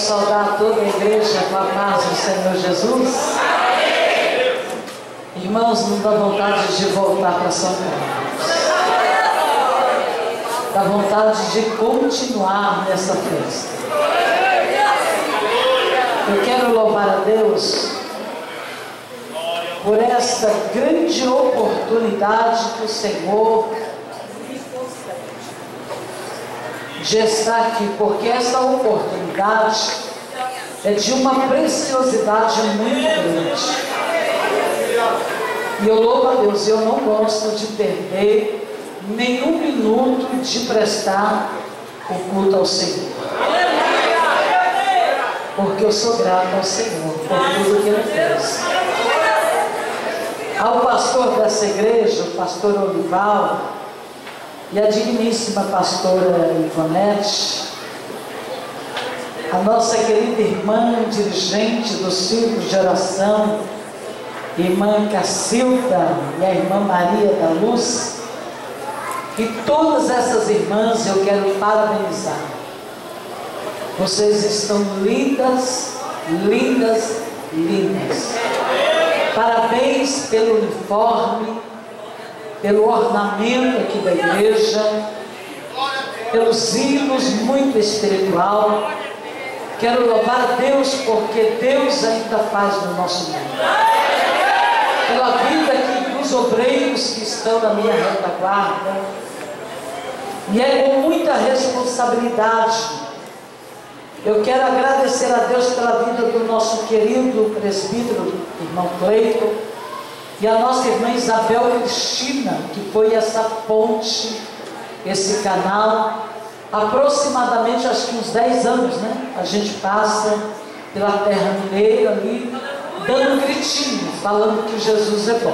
saudar toda a igreja com a paz do Senhor Jesus. Irmãos, não dá vontade de voltar para São Carlos. Dá vontade de continuar nessa festa. Eu quero louvar a Deus por esta grande oportunidade que o Senhor de estar aqui, porque essa oportunidade é de uma preciosidade muito grande. E eu louvo a Deus, eu não gosto de perder nenhum minuto de prestar o culto ao Senhor. Porque eu sou grato ao Senhor por tudo que Ele fez. Ao pastor dessa igreja, o pastor Olival, e a digníssima pastora Ivonete, a nossa querida irmã dirigente do círculo de oração, irmã Cacilda e a irmã Maria da Luz, e todas essas irmãs eu quero parabenizar. Vocês estão lindas, lindas, lindas. Parabéns pelo uniforme, pelo ornamento aqui da igreja, pelos hinos muito espiritual. Quero louvar a Deus porque Deus ainda faz no nosso mundo. Pela vida aqui dos obreiros que estão na minha retaguarda. E é com muita responsabilidade. Eu quero agradecer a Deus pela vida do nosso querido presbítero, irmão Cleiton, e a nossa irmã Isabel Cristina, que foi essa ponte, esse canal, aproximadamente acho que uns 10 anos, né? A gente passa pela terra mineira ali, dando um gritinho, falando que Jesus é bom.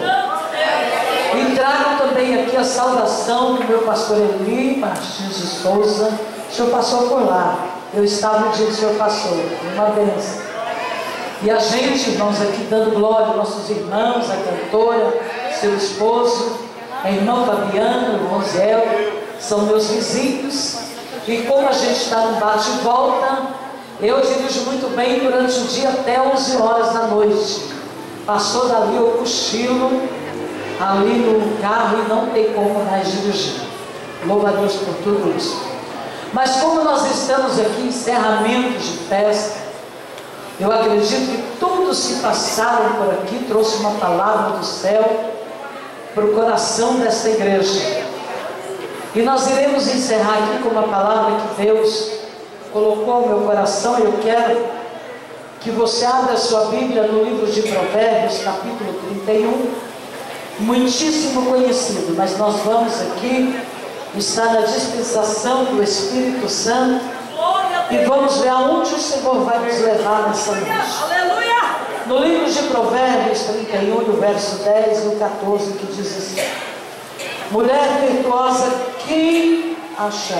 E trago também aqui a saudação do meu pastor Eli Martins de Souza. O senhor passou por lá, eu estava no dia que o senhor passou, uma bênção. E a gente, irmãos, aqui dando glória, nossos irmãos, a cantora, seu esposo, a irmã Fabiana, o irmão Zé, são meus vizinhos. E como a gente está no bate e volta, eu dirijo muito bem durante o dia até 11 horas da noite. Passou dali eu cochilo ali no carro e não tem como mais dirigir. Louva a Deus por tudo isso. Mas como nós estamos aqui em encerramento de festa, eu acredito que todos que passaram por aqui trouxe uma palavra do céu para o coração desta igreja. E nós iremos encerrar aqui com uma palavra que Deus colocou no meu coração. Eu quero que você abra a sua Bíblia no livro de Provérbios, capítulo 31, muitíssimo conhecido, mas nós vamos aqui estar na dispensação do Espírito Santo e vamos ver aonde o Senhor vai nos levar nessa noite. No livro de Provérbios 31, no verso 10 e o 14, que diz assim: mulher virtuosa, quem achará?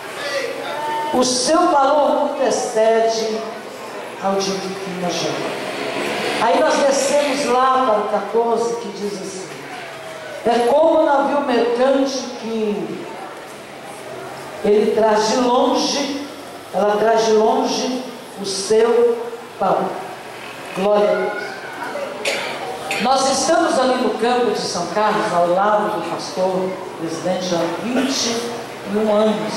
O seu valor muito excede ao de que achar. Aí nós descemos lá para o 14, que diz assim: é como o navio mercante que ele traz de longe, ela traz de longe o seu pão. Glória a Deus. Nós estamos ali no campo de São Carlos, ao lado do pastor presidente, há 21 anos.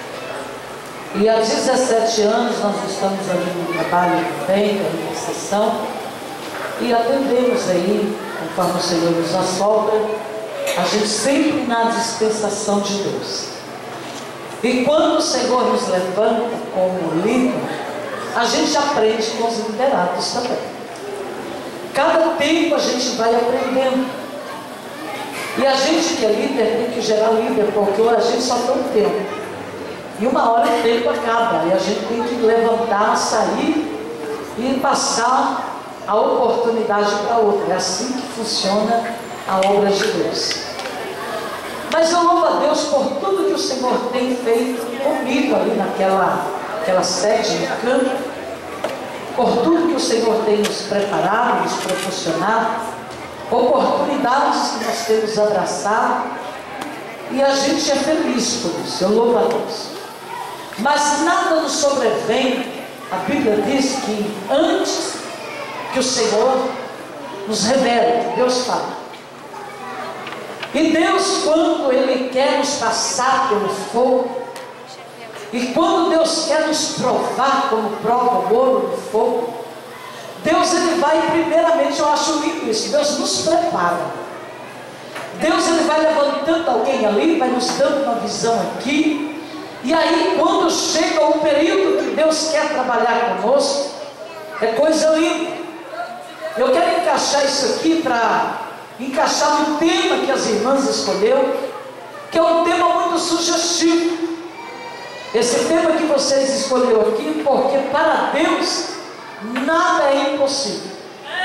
E há 17 anos nós estamos ali no trabalho também, da intercessão, e atendemos aí, conforme o Senhor nos assolda, a gente sempre na dispensação de Deus. E quando o Senhor nos levanta como líder, a gente aprende com os liderados também. Cada tempo a gente vai aprendendo. E a gente que é líder tem que gerar líder, porque a gente só tem um tempo. E uma hora o tempo acaba. E a gente tem que levantar, sair e passar a oportunidade para outra. É assim que funciona a obra de Deus. Mas eu louvo a Deus por tudo que o Senhor tem feito comigo ali naquela sede no campo, por tudo que o Senhor tem nos preparado, nos proporcionado, oportunidades que nós temos abraçado, e a gente é feliz por isso. Eu louvo a Deus. Mas nada nos sobrevém A Bíblia diz que antes que o Senhor nos revele, Deus fala. E Deus, quando Ele quer nos passar pelo fogo, e quando Deus quer nos provar, como prova o ouro no fogo, Deus, Ele vai primeiramente, eu acho lindo isso, Deus nos prepara. Deus, Ele vai levantando alguém ali, vai nos dando uma visão aqui, e aí quando chega o período que Deus quer trabalhar conosco, é coisa linda. Eu quero encaixar isso aqui para encaixar no tema que as irmãs escolheu, que é um tema muito sugestivo. Esse tema que vocês escolheram aqui, porque para Deus nada é impossível.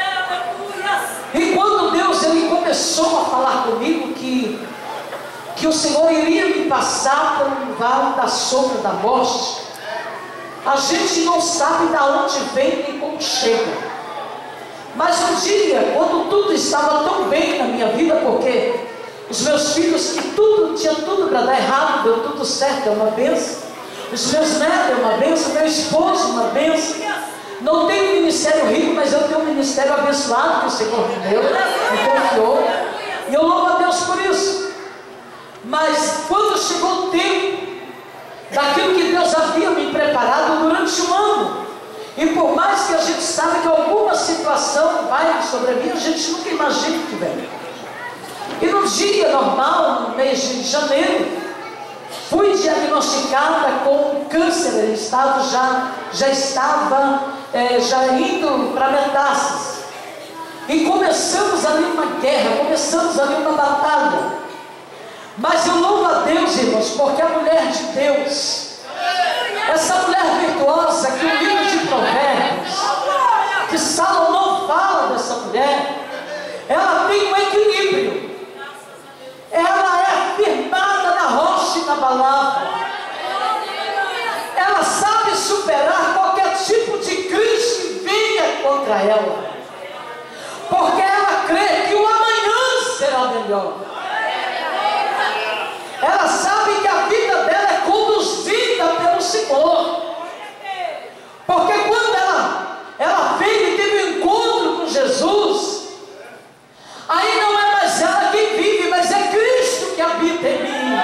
E quando Deus, Ele começou a falar comigo que o Senhor iria me passar pelo vale da sombra da morte, a gente não sabe de onde vem nem como chega. Mas um dia, quando tudo estava tão bem na minha vida, porque os meus filhos, que tinha tudo para dar errado, deu tudo certo, é uma bênção. Os meus netos é uma bênção, meu esposo uma bênção. Não tenho um ministério rico, mas eu tenho um ministério abençoado que o Senhor me deu, me confiou, e eu louvo a Deus por isso. Mas quando chegou o tempo daquilo que Deus havia me preparado durante um ano, e por mais que a gente saiba que alguma situação vai sobrevir, a gente nunca imagina que vem. E no dia normal, no mês de janeiro, fui diagnosticada com câncer em estado, já estava indo para metástase. E começamos ali uma guerra, começamos ali uma batalha. Mas eu louvo a Deus, irmãos, porque a mulher de Deus, essa mulher virtuosa que o livro de Provérbios, que Salomão fala dessa mulher, ela tem um equilíbrio. Ela é firmada na rocha inabalável. Ela sabe superar qualquer tipo de crise que venha contra ela, porque ela crê que o amanhã será melhor. Ela sabe que a vida dela é conduzida pelo Senhor, porque quando ela veio e teve um encontro com Jesus, aí não é mais ela que vive, mas é Cristo que habita em mim.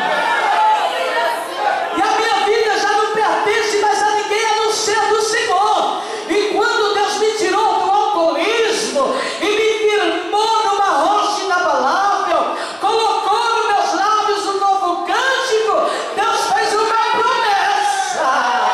E a minha vida já não pertence mais a ninguém a não ser do Senhor. E quando Deus me tirou do alcoolismo e me firmou numa rocha inabalável, colocou nos meus lábios um novo cântico, Deus fez uma promessa.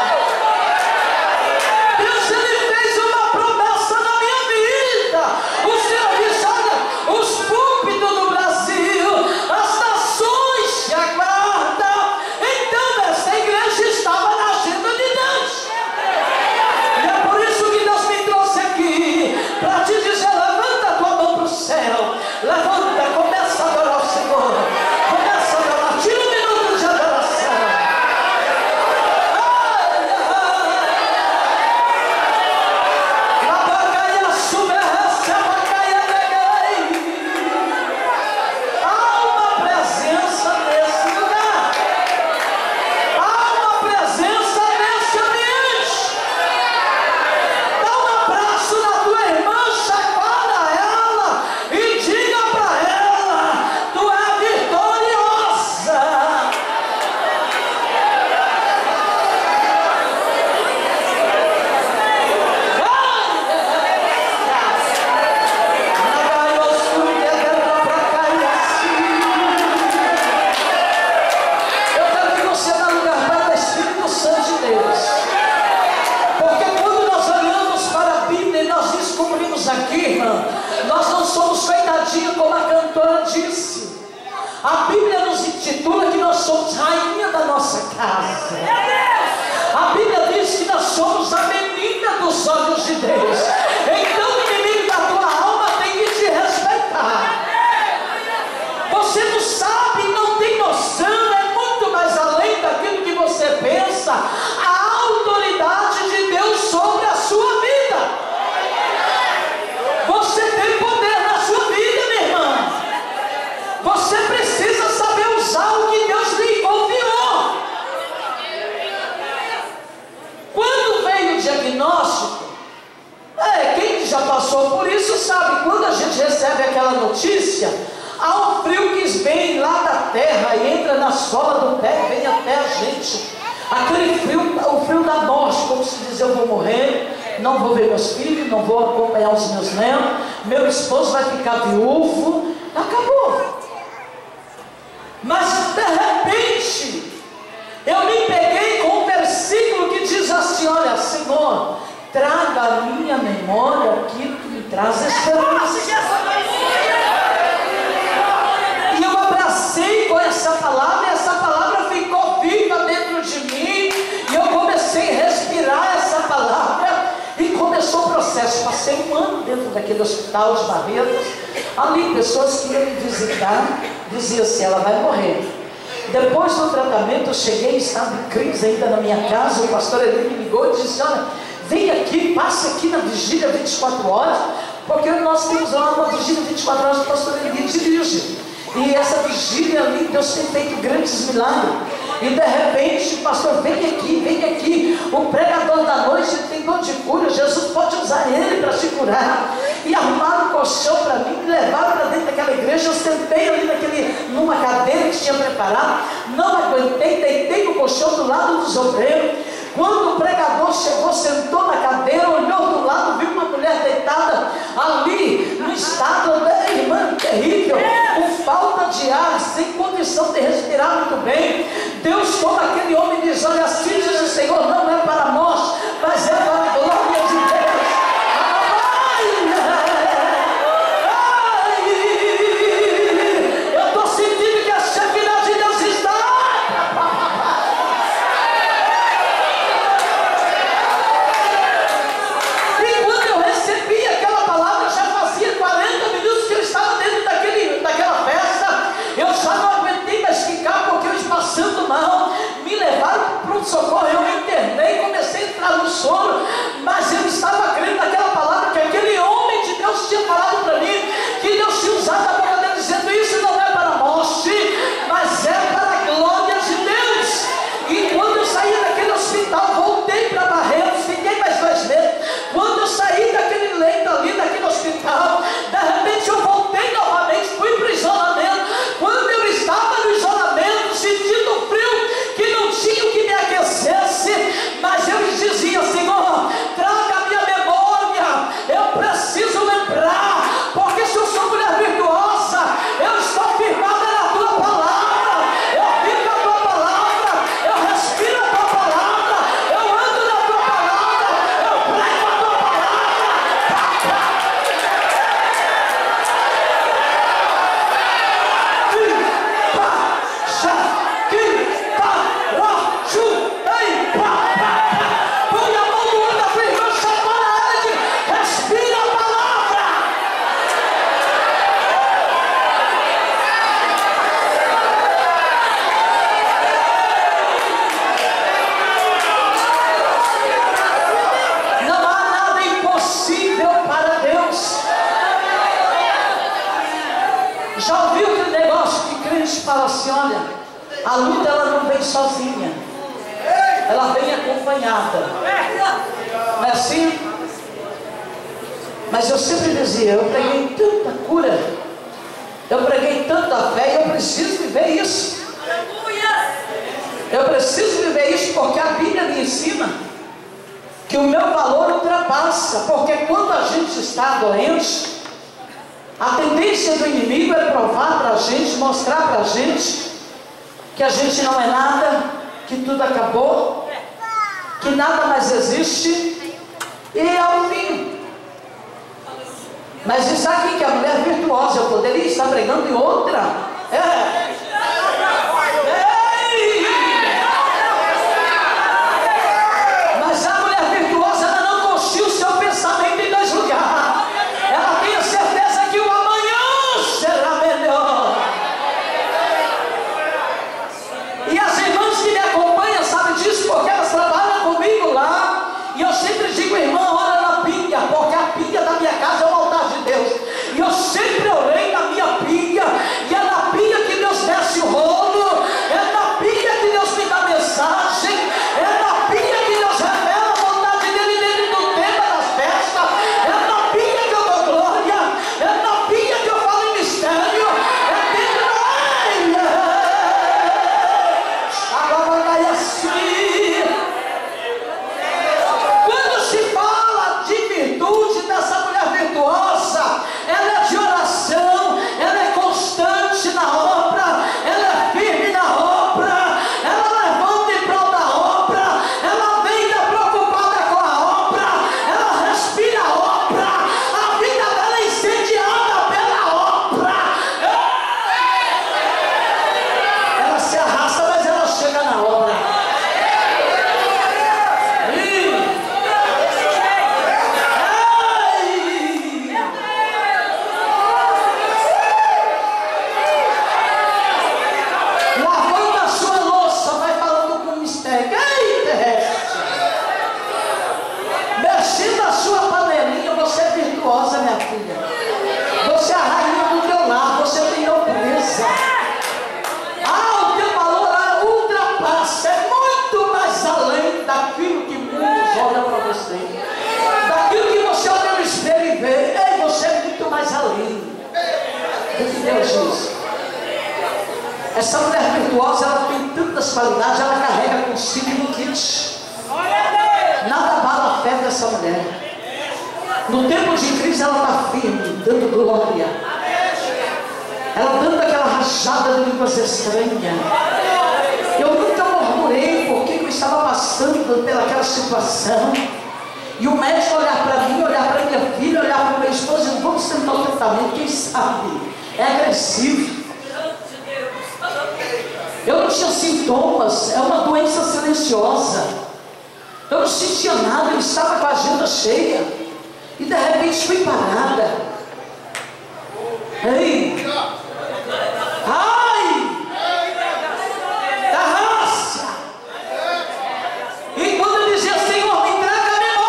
Deus, Ele fez uma promessa na minha vida. O Senhor disse: olha, os púlpitos do Brasil, as nações te aguardam. Então essa igreja estava na agenda de Deus. E é por isso que Deus me trouxe aqui, para te dizer: levanta a tua mão para o céu, levanta, começa a adorar o Senhor, começa a adorar, tira um minuto de adoração. Há uma presença nesse lugar, há uma presença nesse ambiente. Dá um abraço na tua irmã, chacoalha ela e diga para ela: tu é vitoriosa. Eu quero que você dê lugar para o Espírito Santo de Deus, porque quando nós olhamos para a Bíblia e nós descobrimos aqui, irmã, nós não somos coitadinhos, como a cantora disse. A Bíblia nos intitula que nós somos rainha da nossa casa. A Bíblia diz que nós somos a menina dos olhos de Deus. Então o inimigo da tua alma tem que te respeitar. Você não sabe, não tem noção, é muito mais além daquilo que você pensa, a autoridade de Deus sobre a sua vida. Você tem poder na sua vida, minha irmã. Você precisa saber usar o que Deus lhe confiou. Quando veio o diagnóstico, vem lá da terra e entra na sola do pé, vem até a gente. Aquele frio, o frio da morte, como se diz, eu vou morrer, não vou ver meus filhos, não vou acompanhar os meus netos, meu esposo vai ficar viúvo, acabou. Mas de repente, eu me peguei com um versículo que diz assim: olha, Senhor, traga à minha memória aquilo que me traz esperança. E eu abracei com essa palavra, e essa palavra ficou viva dentro de mim, e eu comecei a respirar essa palavra, e começou o processo. Passei um ano dentro daquele hospital de Barretos, ali pessoas que iam me visitar, diziam assim: ela vai morrer. Depois do tratamento, eu cheguei, estava em crise ainda na minha casa, o pastor Eli me ligou e disse: olha, vem aqui, passe aqui na vigília 24 horas, porque nós temos lá uma vigília 24 horas, o pastor Eli dirige, e essa vigília ali, Deus tem feito grandes milagres. E de repente, pastor, vem aqui, o pregador da noite tem dor de cura, Jesus pode usar ele para te curar. E arrumaram um colchão para mim, me levaram para dentro daquela igreja. Eu sentei ali numa cadeira que tinha preparado, não aguentei, deitei no colchão do lado dos obreiros. Quando o pregador chegou, sentou na cadeira, olhou do lado, viu uma mulher deitada ali, no estado, irmã, terrível, com falta de ar, sem condição de respirar muito bem. Deus toma aquele homem e diz: olha, assim diz o Senhor, não é para a morte, mas é para a glória de Deus. Eu estou sentindo que a Shekinah de Deus está. E quando eu recebi aquela palavra, já fazia 40 minutos que eu estava dentro daquela festa. Eu já não aguentei mais ficar, porque eu estava passando mal. Me levaram para o pronto-socorro, eu me internei, comecei a entrar no sono, mas eu estava crendo naquela palavra que aquele homem de Deus tinha falado para mim, que Deus tinha usado a boca dele, dizendo: isso não é para a morte, mas é para a glória de Deus. E quando eu saí daquele hospital, voltei para Barretos, fiquei mais 2 meses. Quando eu saí daquele leito ali, daquele hospital, de repente eu voltei novamente, fui para o isolamento. Quando eu estava no isolamento, sentindo frio, que não tinha o que me aquecesse, mas eu dizia: Senhor, traga a minha memória, eu preciso lembrar, porque se eu sou mulher virtuosa, eu estou firmada na tua palavra, eu vivo a tua palavra, eu respiro a tua palavra, eu ando na tua palavra, eu prego a tua palavra. Põe a mão no olho da tua irmã, chacoalha ela e diz: respira a palavra. Não há nada impossível para Deus. Já ouviu aquele negócio que crente fala assim: olha, a luta ela não vem sozinha, ela vem acompanhada. Não é assim? Mas eu sempre dizia: eu preguei tanta cura, eu preguei tanta fé, e eu preciso viver isso. Eu preciso viver isso, porque a Bíblia me ensina que o meu valor ultrapassa. Porque quando a gente está doente, a tendência do inimigo é provar para a gente, mostrar para a gente que a gente não é nada, que tudo acabou, que nada mais existe, e é o fim. Mas isso aqui, que a mulher virtuosa, eu poderia estar pregando em outra. Mas a mulher virtuosa, ela não concilia o seu pensamento em 2 lugares. Ela tem a certeza que o amanhã será melhor. E as irmãs que me acompanham sabem disso, porque elas trabalham comigo lá. E eu sempre digo: irmã, ora na pinga, porque a pinga da minha casa é o altar de Deus. E eu sempre orei na minha pinga, e é na pinga que Deus Essa mulher virtuosa, ela tem tantas qualidades, ela carrega consigo no kit. Nada abala a fé dessa mulher. No tempo de crise ela está firme, dando glória. Ela dando aquela rajada de línguas estranhas. Eu nunca murmurei porque eu estava passando pelaquela situação. E o médico olhar para mim, olhar para minha filha, olhar para minha esposa, dizendo, vamos tentar o tratamento, quem sabe? É agressivo. Eu não tinha sintomas, é uma doença silenciosa. Eu não sentia nada, eu estava com a agenda cheia. E de repente fui parada. Ei! Ai! Da raça! E quando eu dizia, Senhor, me entrega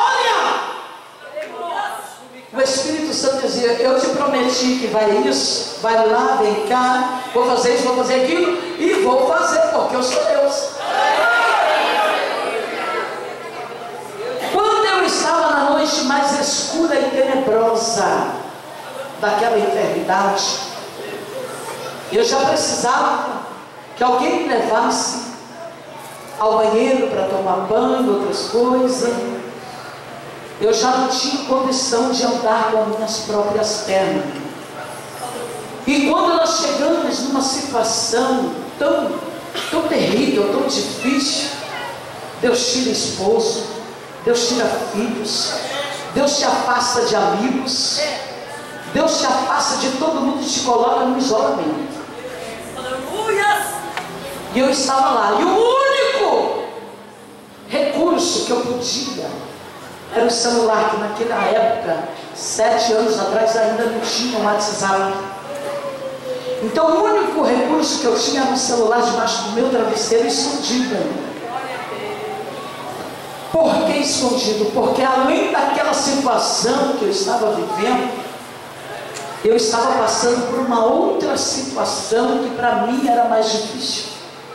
a memória, o Espírito Santo dizia, eu te prometi que vai isso, vai lá, vem cá, vou fazer isso, vou fazer aquilo, e vou fazer, porque eu sou Deus. Quando eu estava na noite mais escura e tenebrosa daquela enfermidade, eu já precisava que alguém me levasse ao banheiro para tomar banho, outras coisas. Eu já não tinha condição de andar com as minhas próprias pernas. E quando nós chegamos numa situação tão terrível, tão difícil, Deus tira esposo, Deus tira filhos, Deus te afasta de amigos, Deus te afasta de todo mundo e te coloca no isolamento. E eu estava lá, e o único recurso que eu podia era o celular, que naquela época, 7 anos atrás, ainda não tinha um WhatsApp. Então o único recurso que eu tinha era um celular debaixo do meu travesseiro, escondido. Por que escondido? Porque além daquela situação que eu estava vivendo, eu estava passando por uma outra situação que para mim era mais difícil.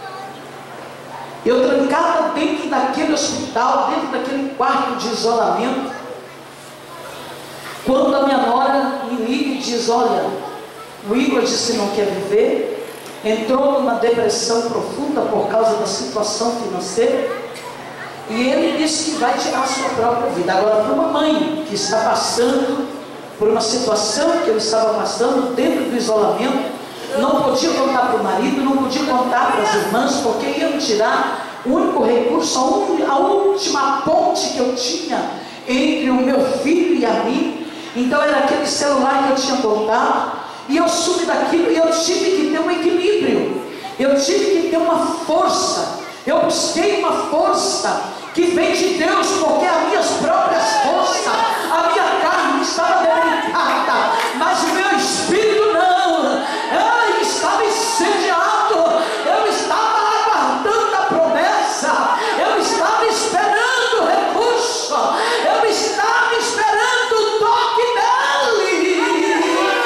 Eu trancada dentro daquele hospital, dentro daquele quarto de isolamento, quando a minha nora me liga e diz, olha, o Igor disse que não quer viver, entrou numa depressão profunda por causa da situação financeira, e ele disse que vai tirar a sua própria vida. Agora, para uma mãe que está passando por uma situação que eu estava passando dentro do isolamento, não podia contar para o marido, não podia contar para as irmãs, porque iam tirar o único recurso, a última ponte que eu tinha entre o meu filho e a mim. Então era aquele celular que eu tinha contado, e eu subi daquilo, e eu tive que ter um equilíbrio, eu tive que ter uma força. Eu busquei uma força que vem de Deus, porque as minhas próprias forças, a minha carne estava debilitada, mas o meu espírito não. Eu estava incendiado, eu estava aguardando a promessa, eu estava esperando o recurso, eu estava esperando o toque dele.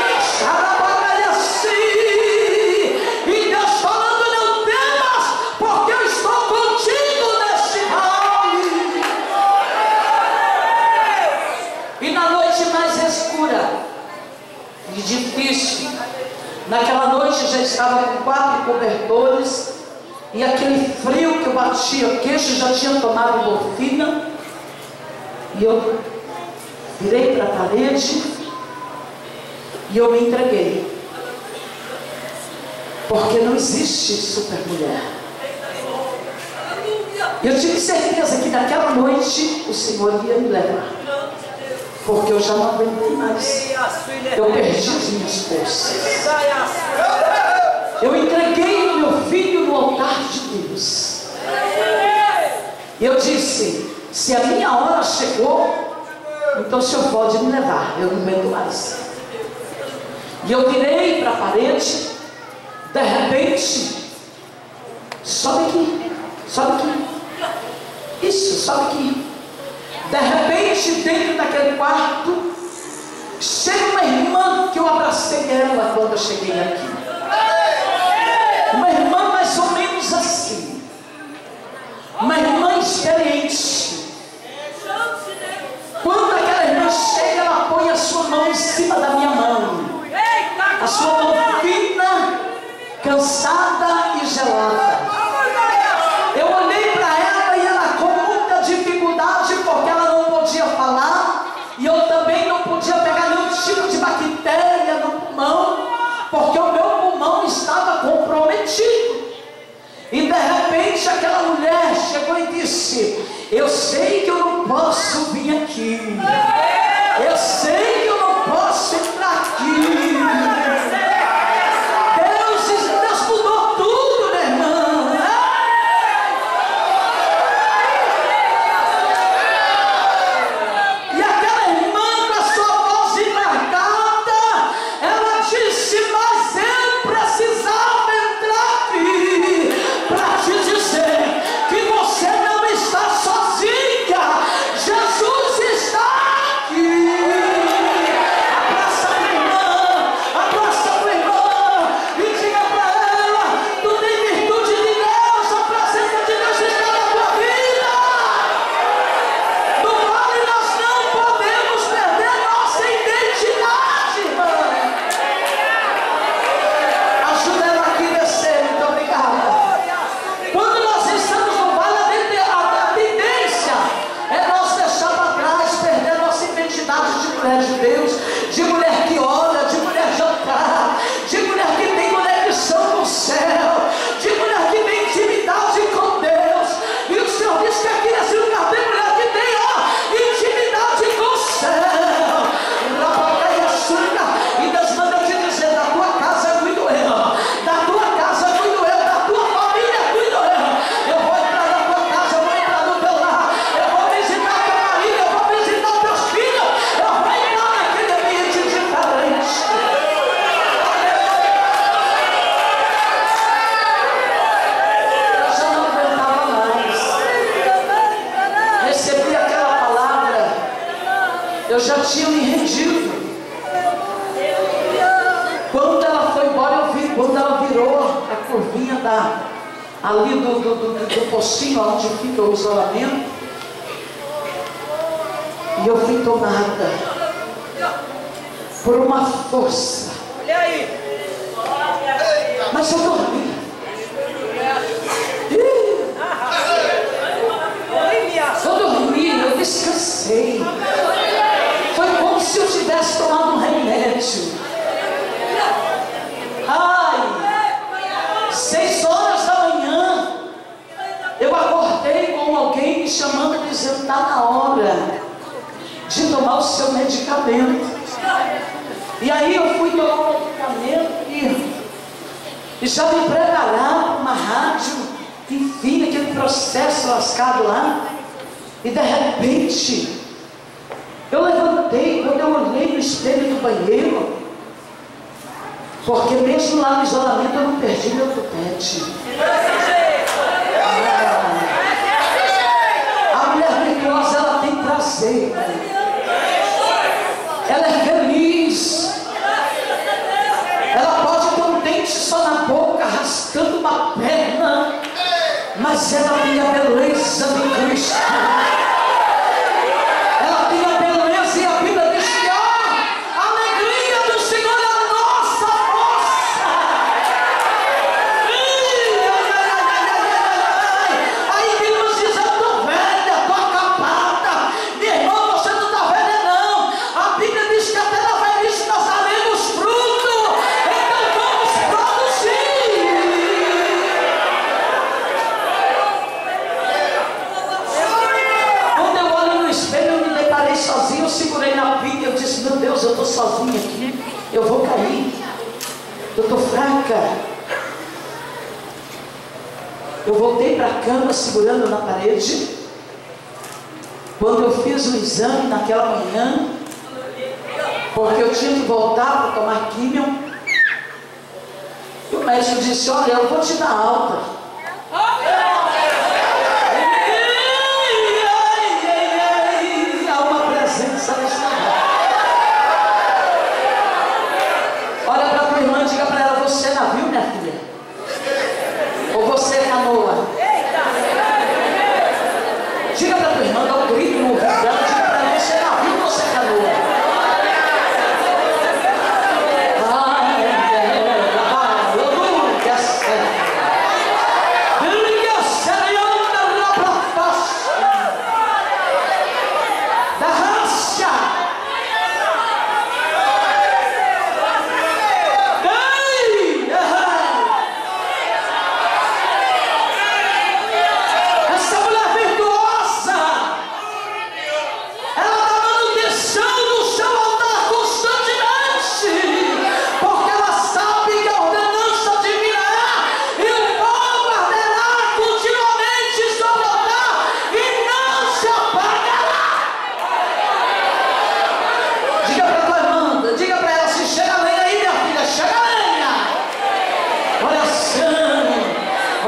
E Deus falando, não temas, porque eu estou contigo neste vale. E na noite mais escura e difícil, naquela noite já estava com 4 cobertores, e aquele frio que eu batia o queixo, já tinha tomado morfina, e eu virei para a parede e eu me entreguei, porque não existe supermulher. Eu tive certeza que naquela noite o Senhor ia me levar, porque eu já não aguentei mais. Eu perdi as minhas forças. Eu entreguei o meu filho no altar de Deus. Eu disse, se a minha hora chegou, então o Senhor pode me levar, eu não aguento mais. E eu virei para a parede, de repente, sobe aqui, sobe aqui, isso, sobe aqui. De repente, dentro daquele quarto, chega uma irmã que eu abracei ela quando eu cheguei aqui. Uma irmã mais ou menos assim, uma irmã experiente. Quando aquela irmã chega, ela põe a sua mão em cima da minha mão, a sua mão fina, cansada, repente aquela mulher chegou e disse: eu sei que eu não posso vir aqui, eu sei que eu não posso entrar aqui. Deus mudou tudo, meu irmão. E aquela irmã, com a sua voz embargada, ela disse: mas eu precisava entrar aqui para te dizer que você não está sozinha. Jesus está aqui. Abraça a irmã, abraça a irmã e diga para ela: tu tem virtude de Deus, a presença de Deus está na tua vida. No vale nós não podemos perder nossa identidade, irmã. Ajuda ela aqui a descer, muito obrigada. Quando nós estamos no vale, a tendência é nós deixar para trás, perder nossa identidade de mulher de Deus, de mulher que ora, de mulher de altar, de mulher que tem conexão com o céu, de mulher que tem intimidade com Deus. E o Senhor diz que aqui nesse lugar tem mulher que tem, intimidade com o céu. Rabacaia Súrica. E Deus manda te dizer: da tua casa cuido eu, da tua casa cuido eu, da tua família cuido eu. Eu vou entrar na tua casa, eu vou entrar no teu lar, eu vou visitar teu marido, eu vou visitar teus filhos, eu vou entrar naquele ambiente diferente. Eu já não aguentava mais. Recebi aquela palavra, eu já tinha me rendido. Quando ela foi embora, eu vi, quando ela virou a curvinha ali do pocinho onde fica o isolamento, e eu fui tomada por uma força. Mas eu dormi. Eu dormi, eu descansei. Foi como se eu tivesse tomado um remédio. Ai, 6 horas da manhã, eu acordei com alguém me chamando, dizendo: está na hora de tomar o seu medicamento. E aí eu fui tomar o medicamento e já me preparar para uma rádio, enfim, aquele processo lascado lá. E de repente, eu levantei, quando eu olhei no espelho do banheiro, porque mesmo lá no isolamento eu não perdi meu tupete. A mulher virtuosa, ela tem prazer, ela é feliz, ela pode ter um dente só na boca, arrastando uma perna, mas ela tem a beleza de Cristo. Ela tem a beleza, e a Bíblia diz que a alegria do Senhor é a nossa força. Aí Deus nos diz: eu estou velha, estou acabada. Minha irmã, você não está velha não. A Bíblia diz que até na velhice nós daremos fruto. Então vamos produzir. Quando eu olho no espelho, eu me deparei sozinho, eu segurei na pilha, eu disse: meu Deus, eu estou sozinha aqui, eu vou cair, eu estou fraca. Eu voltei para a cama segurando na parede. Quando eu fiz o exame naquela manhã, porque eu tinha que voltar para tomar químio, e o médico disse: olha, eu vou te dar alta. Há uma presença nesse lugar. Olha para a tua irmã e diga para ela: você é navio, minha filha? Ou você é canoa? Diga para a tua irmã, dá um grito no ouvido dela, diga para ela: você é navio ou você é canoa?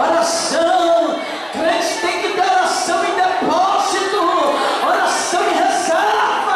Oração. Crente tem que ter oração em depósito, oração em reserva.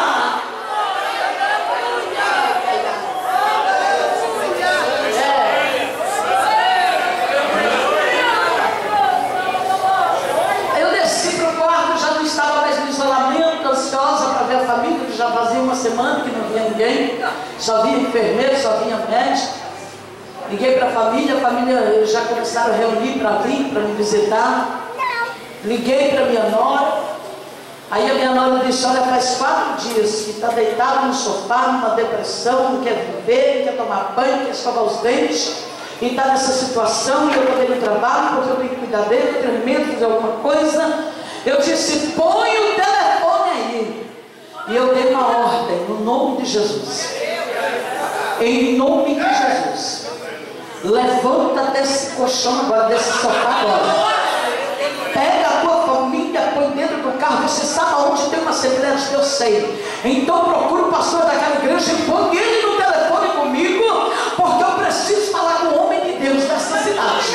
Eu desci para o quarto, já não estava mais no isolamento, ansiosa para ver a família, que já fazia uma semana que não vinha ninguém, só vinha enfermeiro, só vinha médico. Liguei para a família já começaram a reunir para vir, para me visitar. Liguei para minha nora. Aí a minha nora disse: olha, faz 4 dias que está deitado no sofá, numa depressão, não quer viver, não quer tomar banho, quer escovar os dentes, e está nessa situação, e eu estou no trabalho, porque eu tenho que cuidar dele, eu tenho medo de fazer alguma coisa. Eu disse: põe o telefone aí. E eu dei uma ordem, no nome de Jesus. Em nome de Jesus. Levanta desse colchão agora, desse sofá agora. Pega a tua família, põe dentro do carro. Você sabe aonde tem uma Assembleia de Deus? Sei. Então procura o pastor daquela igreja e põe ele no telefone comigo, porque eu preciso falar com o homem de Deus dessa cidade.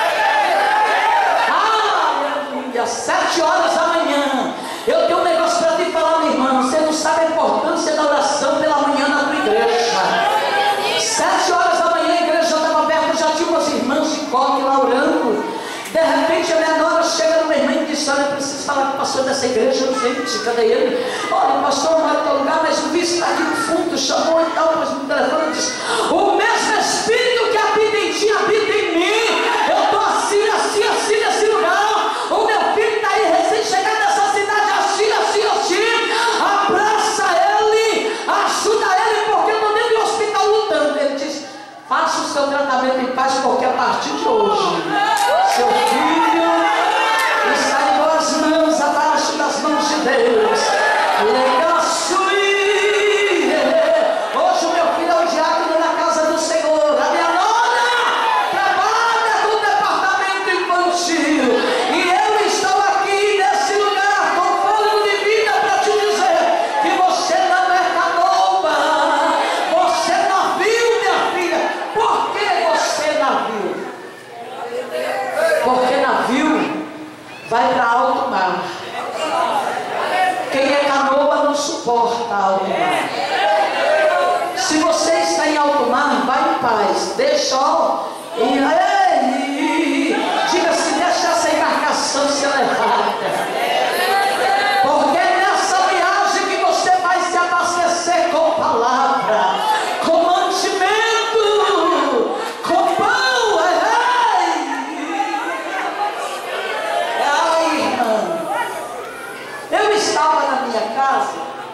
Aleluia. 7 horas da manhã. Eu tenho um negócio para te falar, minha irmã. Você não sabe a importância da oração pela manhã na tua igreja. 7 horas da manhã a igreja já estava aberta, já tinha umas irmãs de coque lá orando. De repente a minha nora chega no meu irmão e diz: olha, eu preciso falar com o pastor dessa igreja, eu não sei, cadê ele? Olha, o pastor não vai para o lugar, mas o vice está aqui no fundo, chamou e tal, mas no telefone diz: o mesmo Espírito que habita em ti, habita em mim. Eu estou assim nesse lugar. O meu filho está aí recém-chegado nessa cidade, assim. Abraça ele, ajuda ele, porque eu estou dentro do hospital lutando. Ele diz: faça o seu tratamento em paz, porque a partir de hoje seu filho está em boas mãos, abaixo das mãos de Deus. Hoje o meu filho é o diácono na casa do Senhor. A minha nora trabalha no departamento infantil. E eu estou aqui nesse lugar com fôlego de vida para te dizer que você não é canoa. Você não viu, minha filha. Por que você não viu? Porque navio vai para alto mar. Quem é canoa não suporta alto mar. Se você está em alto mar, vai em paz. Deixa, ó, diga assim: deixa essa embarcação ser levada. Porque é nessa viagem que você vai se abastecer com palavra, com mantimento, com pão. Eu estava na minha casa,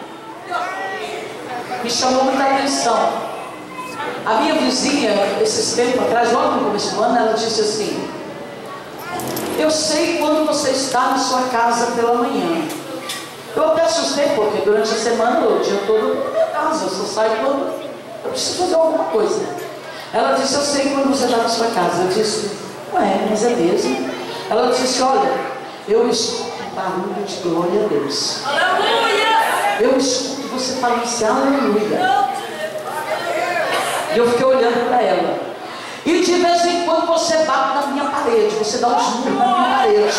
me chamou muita atenção. A minha vizinha, esses tempos atrás, logo no começo do ano, ela disse assim: eu sei quando você está na sua casa pela manhã. Eu até assustei, porque durante a semana, o dia todo, na minha casa, eu só saio quando eu preciso fazer alguma coisa. Ela disse: eu sei quando você está na sua casa. Eu disse: ué, mas é mesmo? Ela disse: olha, eu escuto barulho de glória a Deus. Aleluia! Eu escuto você falando assim: aleluia. E eu fiquei olhando para ela. E de vez em quando você bate na minha parede, você dá uns murros na minha parede.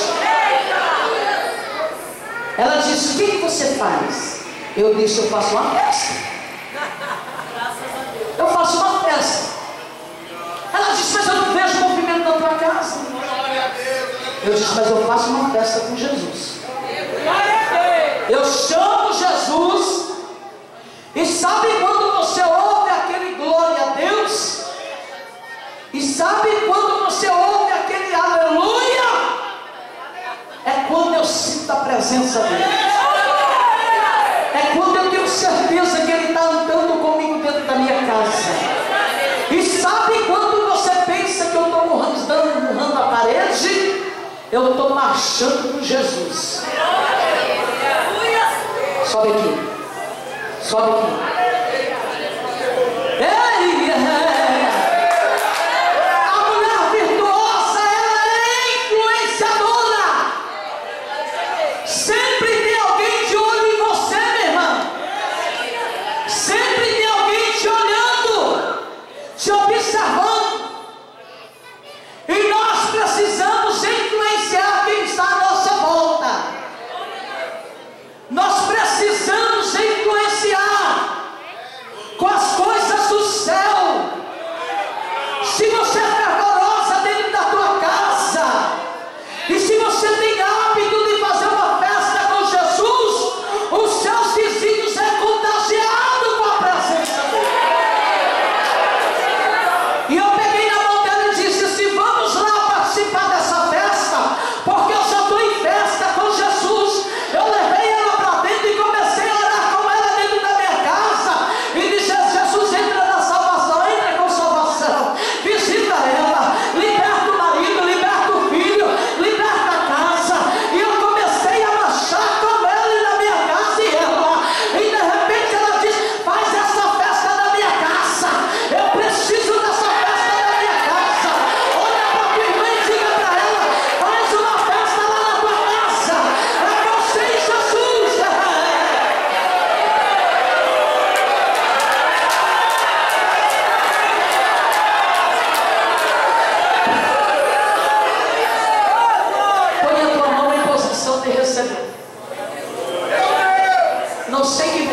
Ela disse: o que você faz? Eu disse: eu faço uma festa. Eu faço uma festa. Ela disse: mas eu não vejo movimento na tua casa. Eu disse: mas eu faço uma festa com Jesus. Eu chamo Jesus. E sabe quando você ouve aquele glória a Deus? E sabe quando você ouve aquele aleluia? É quando eu sinto a presença dele. É quando eu tenho certeza que ele está andando comigo dentro da minha casa. E sabe quando você pensa que eu estou murrando a parede? Eu estou marchando com Jesus. Sobe aqui. Sobe aqui. Ei, a mulher virtuosa, ela é influenciadora. Sempre tem alguém de olho em você, minha irmã. Sempre tem alguém te olhando, te observando. E nós precisamos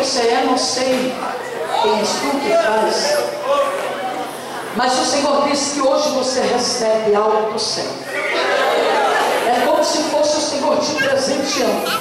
você é, não sei quem és tu que faz. Mas o Senhor disse que hoje você recebe algo do céu. É como se fosse o Senhor te presenteando.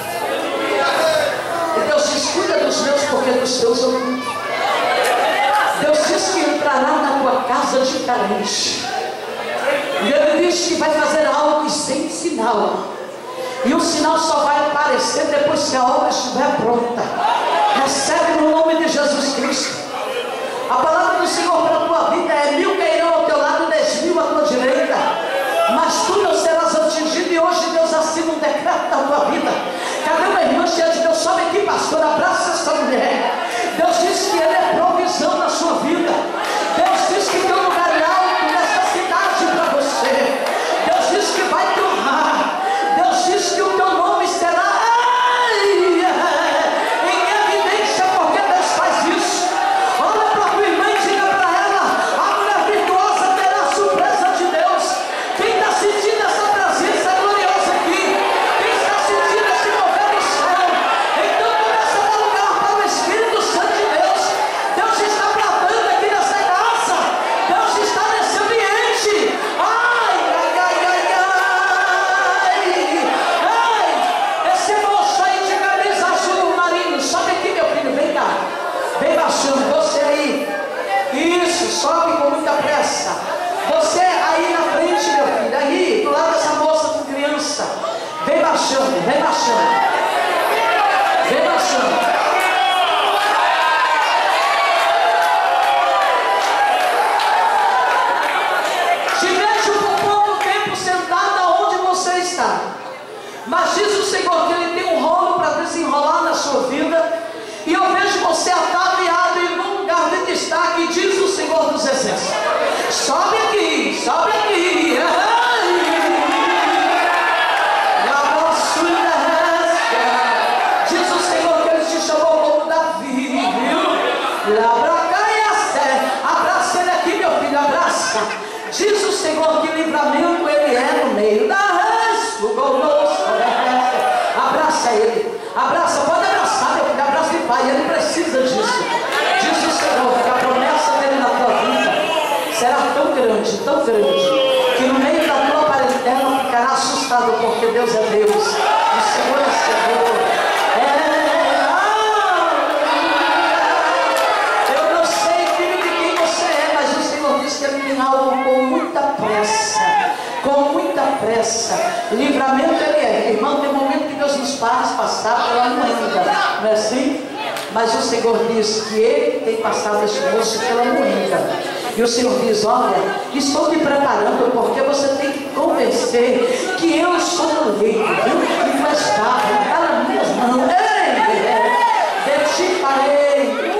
E Deus diz: cuida dos meus, porque dos seus eu cuido. Deus diz que entrará na tua casa diferente. E Ele diz que vai fazer algo sem sinal. E o sinal só vai aparecer depois que a obra estiver pronta. Recebe no nome de Jesus Cristo. A palavra do Senhor para a tua vida é: 1000 cairão ao teu lado, 10.000 à tua direita, mas tu não serás atingido. E hoje Deus assina um decreto na tua vida. Cadê uma irmã cheia de Deus? Sobe aqui, pastor, abraça essa mulher. Deus diz que Ele é provisão na sua vida. Deus diz que tem um lugar alto nessa cidade para você. Deus diz que vai te honrar. Deus diz que o teu nome será em evidência, porque Deus faz isso. Olha para a tua irmã e diga para ela: a mulher virtuosa terá a surpresa de Deus. Quem está sentindo essa presença gloriosa aqui? Quem está sentindo esse mover do céu? Então começa a dar lugar para o Espírito Santo de Deus. Deus está tratando aqui nessa casa. Deus está nesse ambiente. Ai, ai, ai, ai, ai. Ai, esse moço aí de camisa azul marinho, sobe aqui, meu filho, vem cá. Vem baixando, você aí. Isso, sobe com muita pressa. Você aí na frente, meu filho, aí, do lado dessa moça com criança. Vem baixando, vem baixando. Vem baixando. Te vejo por pouco tempo sentado aonde você está. Mas diz o Senhor que Ele tem um rolo para desenrolar na sua vida. E eu vejo você ataviado em um lugar de destaque. Diz o Senhor dos Exércitos: sobe aqui, sobe aqui. Diz o Senhor que Ele te chamou como Davi, viu? Abraça ele aqui, meu filho, abraça. Diz o Senhor que livramento Ele é no meio da resto. Abraça ele, abraça, pode abraçar, meu filho, abraça de pai, ele precisa disso. Diz o Senhor que a promessa dele na tua vida será tão grande, que no meio da tua parentela ficará assustado, porque Deus é Deus, o Senhor é Senhor. Eu não sei, filho, de quem você é, mas o Senhor diz que Ele tem algo com muita pressa. Com muita pressa. Livramento Ele é. Irmão, tem momento que Deus nos faz passar pela moenda, não é assim? Mas o Senhor diz que Ele tem passado esse moço pela moenda. E o Senhor diz: olha, estou te preparando, porque você tem que convencer que eu sou o leite, viu? Que faz parte daquela minhas mãos. Ei, de ti farei.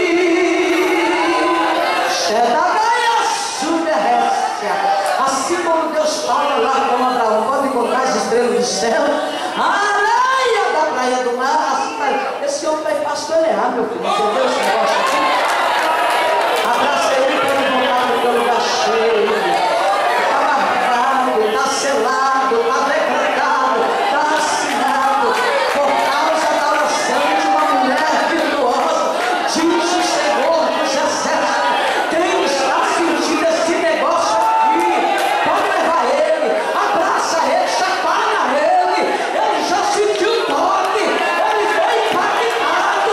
Assim como Deus fala lá com Abraão: pode contar as estrelas do céu, a areia da praia do mar. Assim, esse homem vai pastorear, meu filho. Entendeu esse negócio aqui? Abraça ele para ele voltar para o teu lugar cheio. Está marcado, está selado, está decretado, está assinado, por causa da oração de uma mulher virtuosa. Diz o Senhor dos Exércitos: quem está sentindo esse negócio aqui, pode levar ele, abraça ele, chacoalha ele. Ele já sentiu o toque, ele foi impactado.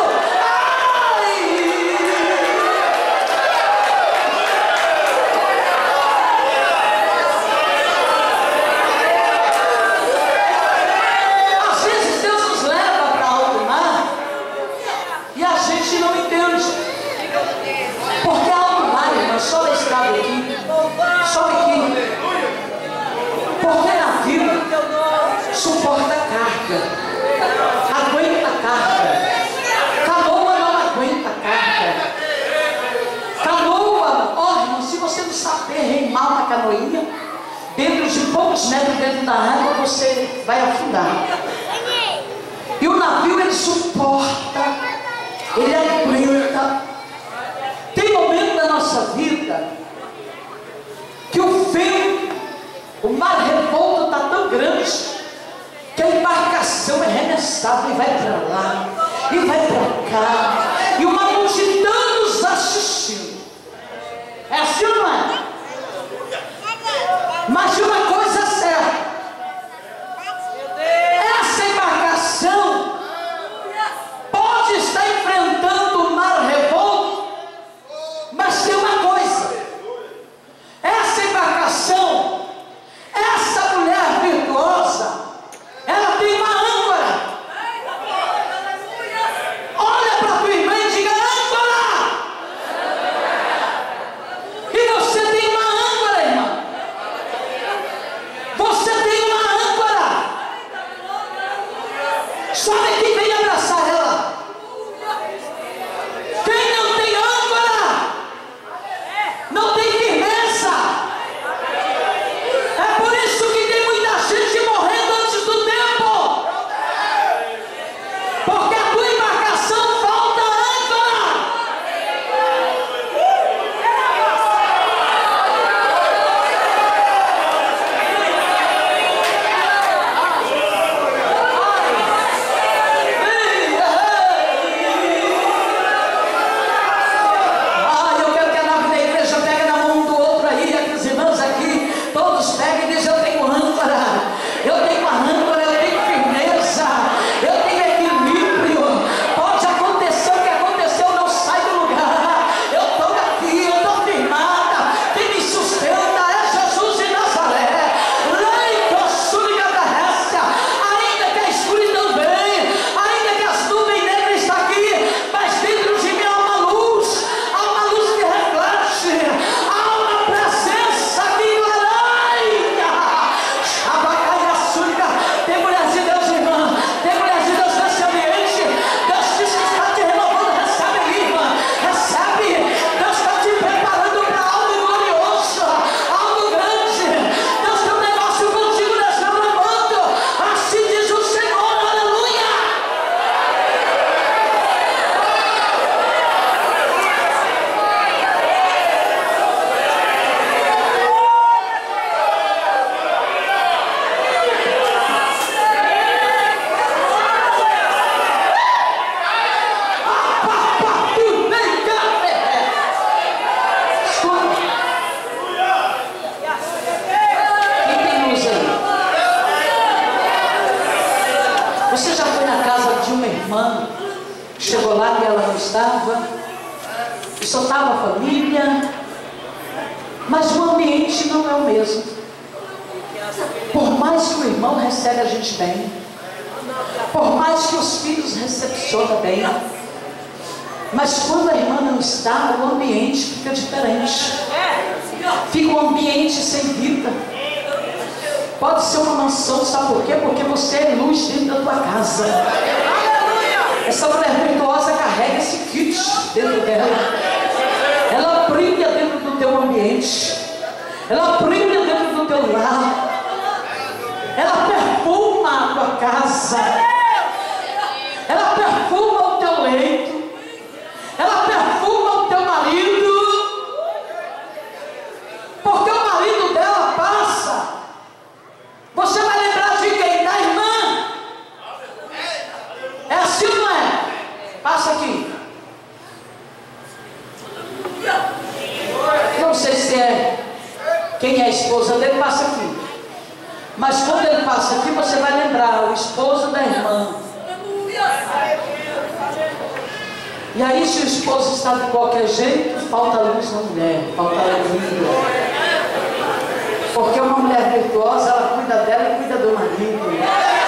Às vezes Deus nos leva para alto mar e a gente não entende. Porque alto mar, irmão, só escada aqui, sobe aqui. Porque navio suporta carga, aguenta carga. Canoa não aguenta carga. Canoa, ó, irmão, se você não saber remar uma canoinha, dentro de poucos metros dentro da água, você vai afundar. E o navio, ele suporta, ele aguenta. Tem momento da nossa vida que o vento, o mar revolto está tão grande que a embarcação é remessada e vai para lá. e vai para cá, e uma multidão nos assistindo. É assim ou não é? Mas de uma coisa é certa, essa embarcação pode estar enfrentando o mar revolto, mas tem uma coisa: essa embarcação, essa mulher virtuosa, ela tem uma âncora. Olha para tua irmã e diga: âncora! E você tem uma âncora, irmã. Você tem uma âncora. Sabe quem vem abraçar ela? Quem não tem âncora, não tem firmeza. É por isso que tem muita gente morrendo antes do tempo, porque a tua embarcação falta âncora. Eu quero que a nave da igreja pegue na mão um do outro aí, aqueles irmãos aqui, todos peguem e dizem: eu tenho âncora, eu tenho uma âncora, eu tenho firmeza, eu tenho equilíbrio. Pode acontecer o que aconteceu, não sai do lugar. Eu estou aqui, eu estou firmada. Quem me sustenta é Jesus de Nazaré. Leito súliga da Récia. Ainda que a escuridão venha, ainda que as nuvens negras estão aqui, mas dentro de mim há uma luz que reflete, há uma presença que clareia. Shabacaia súliga. Tem mulher de Deus, irmã, tem mulher de Deus nesse ambiente. Deus diz que está te renovando. Recebe aí, irmã, recebe. Deus está te preparando para algo glorioso, algo grande. Deus tem um negócio contigo nesse momento. Assim diz o Senhor, aleluia. Escuta. Quem tem luz aí? Você já foi na casa de uma irmã, chegou lá e ela não estava, e só estava a família, mas o ambiente não é o mesmo. Por mais que o irmão recebe a gente bem, por mais que os filhos recepcionam bem, mas quando a irmã não está, o ambiente fica diferente. Fica um ambiente sem vida. Pode ser uma mansão, sabe por quê? Porque você é luz dentro da tua casa. Essa mulher virtuosa carrega esse kit dentro dela. Ela brilha dentro do teu ambiente. Ela brilha dentro do teu lar. Ela perfuma a tua casa. Ela perfuma o teu leito. Ela perfuma o teu marido. Porque o marido dela passa. Você vai lembrar de quem? Da irmã. É assim ou não é? Passa aqui. Não sei se é quem é a esposa dele, passa aqui. Mas quando ele passa aqui, você vai lembrar o esposo da irmã. E aí, se o esposo está de qualquer jeito, falta luz na mulher, falta alegria. Porque uma mulher virtuosa, ela cuida dela e cuida do marido.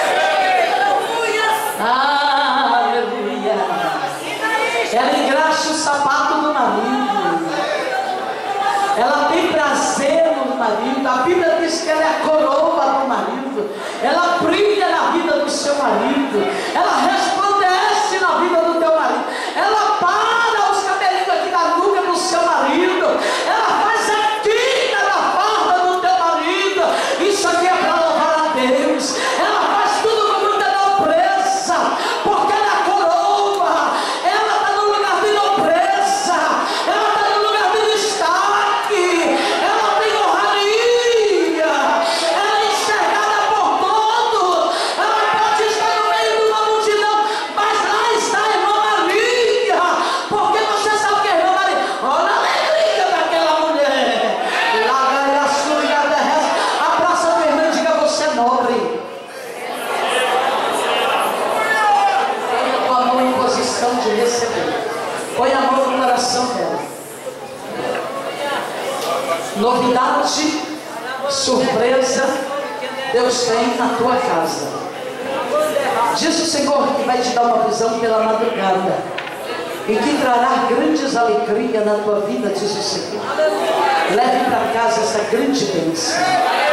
Aleluia. Ela engraxa o sapato do marido. Ela tem prazer no marido. A Bíblia diz que ela é a coroa do marido. Ela brilha na vida do seu marido. Ela resplandece na vida do teu marido. Ela para os cabelinhos aqui da nuca do seu marido. Ela faz a quina da farda do teu marido. Isso aqui é para louvar a Deus. Ela faz tudo com muita nobreza, porque ela é a coroa. Ela está no lugar de nobreza. Ela está no lugar de destaque. Ela tem honraria. Deus tem na tua casa. Diz o Senhor que vai te dar uma visão pela madrugada e que trará grandes alegrias na tua vida, diz o Senhor. Leve para casa essa grande bênção.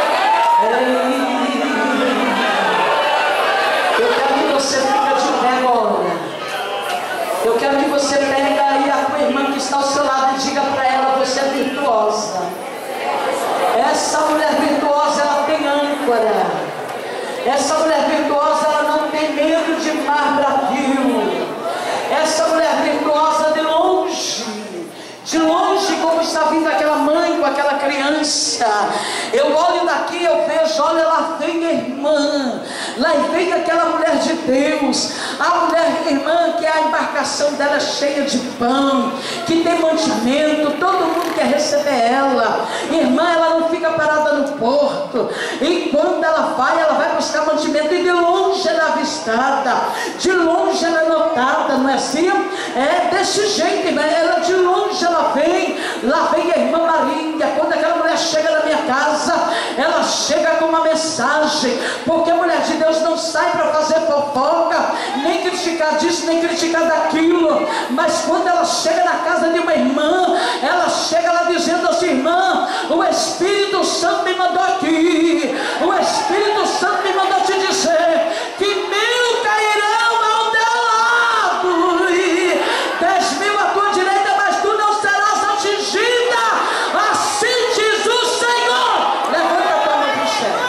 Eu quero que você fique de pé agora. Eu quero que você pegue aí a tua irmã que está ao seu lado e diga para ela: você é virtuosa. Essa mulher virtuosa, ela tem âncora. Essa mulher virtuosa, ela não tem medo de mar bravio. Essa mulher virtuosa, de longe como está vindo aquela mãe com aquela criança, eu olho daqui, eu vejo, olha, lá vem a irmã, lá vem aquela mulher de Deus, a mulher irmã que a embarcação dela é cheia de pão, que tem mantimento, todo mundo quer receber ela. Irmã, ela não fica parada no porto, e quando ela vai buscar mantimento, e de longe ela é avistada, de longe ela é notada, não é assim? É desse jeito, irmã, ela de longe ela vem. Lá vem a irmã Maria. Quando aquela mulher chega na minha casa, ela chega com uma mensagem, porque a mulher de Deus não sai para fazer fofoca, nem criticar disso, nem criticar daquilo, mas quando ela chega na casa de uma irmã, ela chega lá dizendo assim: irmã, o Espírito Santo me mandou aqui, o Espírito Santo me mandou te dizer que 1000 cairão ao teu lado e 10.000 à tua direita, mas tu não serás atingida, assim diz o Senhor. Levanta a tua mão para o céu,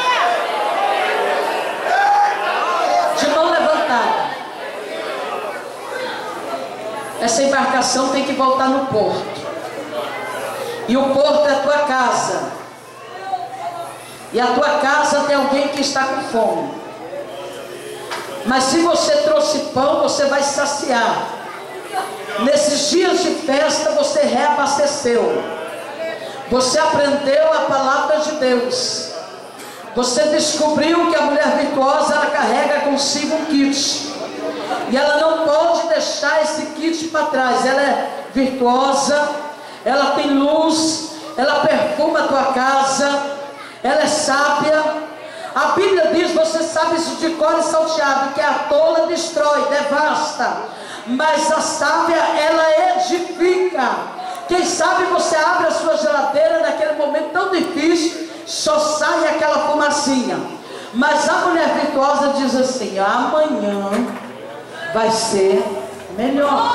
de mão levantada. Essa embarcação tem que voltar no porto, e o porto é a tua casa, e a tua casa tem alguém que está com fome, mas se você trouxe pão, você vai saciar. Nesses dias de festa você reabasteceu, você aprendeu a palavra de Deus, você descobriu que a mulher virtuosa, ela carrega consigo um kit, e ela não pode deixar esse kit para trás. Ela é virtuosa, ela tem luz, ela perfuma a tua casa, ela é sábia. A Bíblia diz, você sabe isso de cor e salteado, que a tola destrói, devasta, mas a sábia, ela edifica. Quem sabe você abre a sua geladeira naquele momento tão difícil, só sai aquela fumacinha, mas a mulher virtuosa diz assim: amanhã vai ser melhor.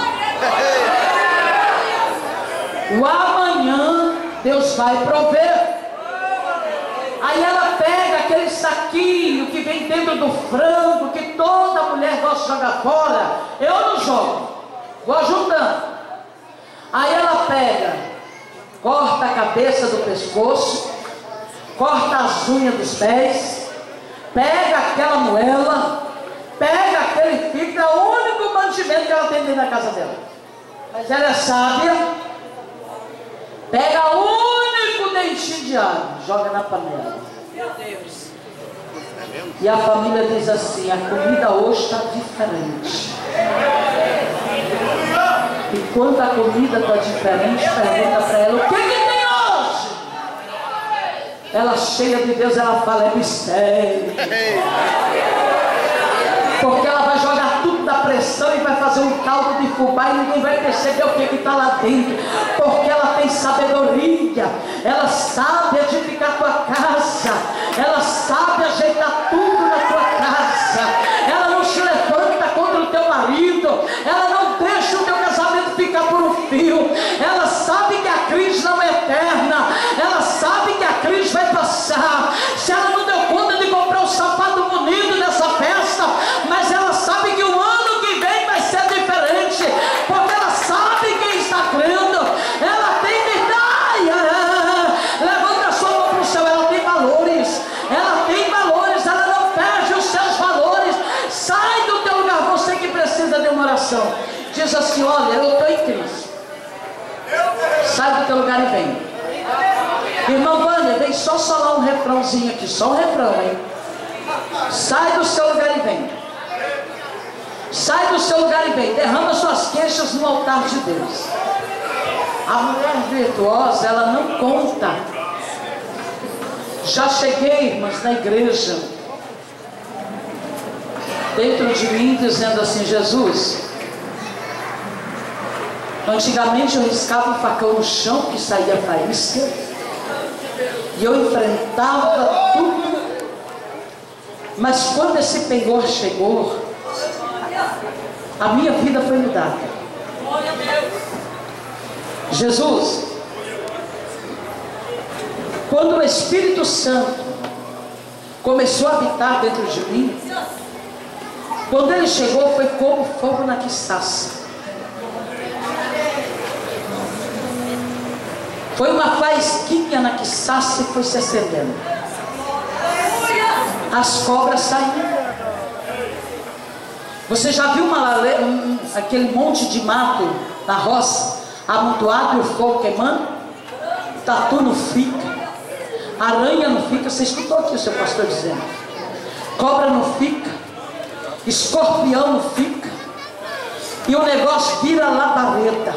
O amanhã Deus vai prover. Aí ela pega aquele saquinho que vem dentro do frango, que toda mulher gosta de jogar fora. Eu não jogo, vou juntando. Aí ela pega, corta a cabeça do pescoço, corta as unhas dos pés, pega aquela moela, pega aquele fígado, é o único mantimento que ela tem dentro da casa dela. Mas ela é sábia, pega o único dentinho de alho, joga na panela. Meu Deus. E a família diz assim: a comida hoje está diferente. E quando a comida está diferente, pergunta para ela: o que tem hoje? Ela, cheia de Deus, ela fala: é mistério. Porque ela vai jogar tudo da pressão e vai fazer um caldo de fubá e ninguém vai perceber o que está lá dentro, porque ela tem sabedoria, ela sabe edificar a tua casa, ela sabe ajeitar tudo na tua casa, ela não se levanta contra o teu marido, ela não deixa o teu casamento ficar por um fio, ela sabe que a crise não é eterna, ela sabe que a crise vai passar. Se ela não deu conta de comprar um sapato bonito nessa festa, mas ela sabe que o ano que vem vai ser diferente, porque ela sabe quem está crendo, ela tem medalha. Levanta a sua mão para o céu, ela tem valores, ela não perde os seus valores. Sai do teu lugar, você que precisa de uma oração, diz assim: olha, eu estou em crise. Sai do teu lugar e vem. Irmão Vânia, vem só solar um refrãozinho aqui, só um refrão, hein? Sai do seu lugar e vem. Sai do seu lugar e vem. Derrama suas queixas no altar de Deus. A mulher virtuosa, ela não conta Já cheguei, irmãs, na igreja, dentro de mim, dizendo assim: Jesus, antigamente eu riscava o facão no chão que saía faísca, e eu enfrentava tudo, mas quando esse penhor chegou, a minha vida foi mudada. Jesus, quando o Espírito Santo começou a habitar dentro de mim, quando ele chegou, foi como fogo na quiçaça. Foi uma faísquinha na quiçaça e foi se acendendo. As cobras saíram. Você já viu aquele monte de mato na roça, amontoado e o fogo queimando? Tatu não fica, aranha não fica. Você escutou aqui o seu pastor dizendo: cobra não fica, escorpião não fica, e o negócio vira labareda.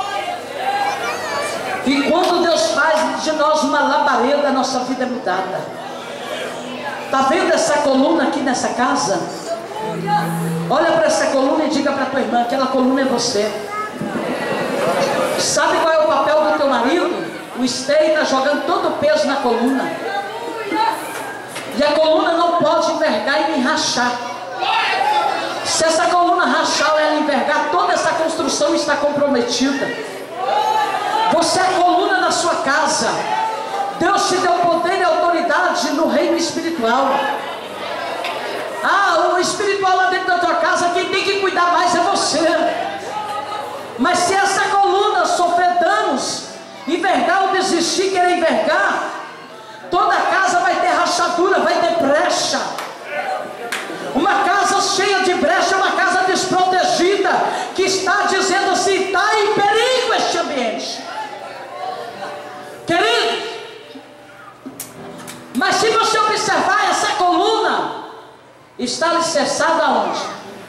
E quando Deus faz de nós uma labareda, a nossa vida é mudada. Está vendo essa coluna aqui nessa casa? Olha para essa coluna e diga para tua irmã: aquela coluna é você. Sabe qual é o papel do teu marido? O esteio está jogando todo o peso na coluna, e a coluna não pode envergar e nem rachar. Se essa coluna rachar ou ela envergar, toda essa construção está comprometida. Você é a coluna da sua casa. Deus te deu poder e autoridade no reino espiritual. O espiritual lá dentro da tua casa, quem tem que cuidar mais é você. Mas se essa coluna sofrer danos, envergar ou desistir, querer envergar, toda a casa vai ter rachadura, vai ter brecha. Uma casa cheia de brecha é uma casa desprotegida, que está dizendo assim: está em perigo este ambiente. Querido, mas se você observar, essa coluna está alicerçada aonde?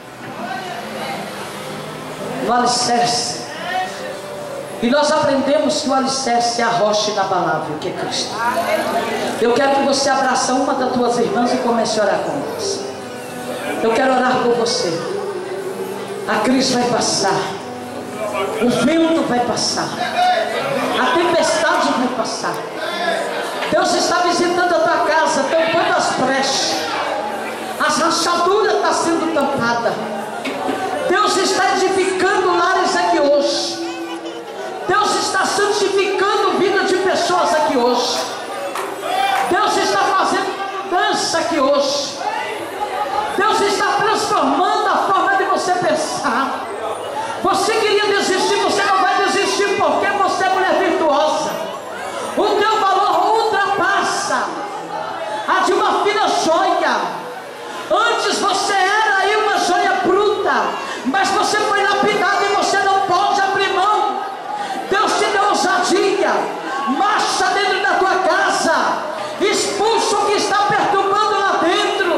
No alicerce. E nós aprendemos que o alicerce é a rocha inabalável, que é Cristo. Eu quero que você abraça uma das tuas irmãs e comece a orar com elas. Eu quero orar por você. A crise vai passar, o vento vai passar, a tempestade vai passar. Deus está visitando a tua casa, tampando as brechas, as rachaduras estão sendo tampadas. Deus está edificando lares aqui hoje. Deus está santificando a vida de pessoas aqui hoje. Deus está fazendo mudança aqui hoje. Deus está transformando a forma de você pensar. Você queria desistir, você não vai desistir, porque você é mulher virtuosa. O teu valor ultrapassa a de uma fina joia. Antes você era aí uma joia bruta, mas você foi lapidado e você não pode abrir mão. Deus te deu ousadia. Marcha dentro da tua casa, expulsa o que está perturbando lá dentro.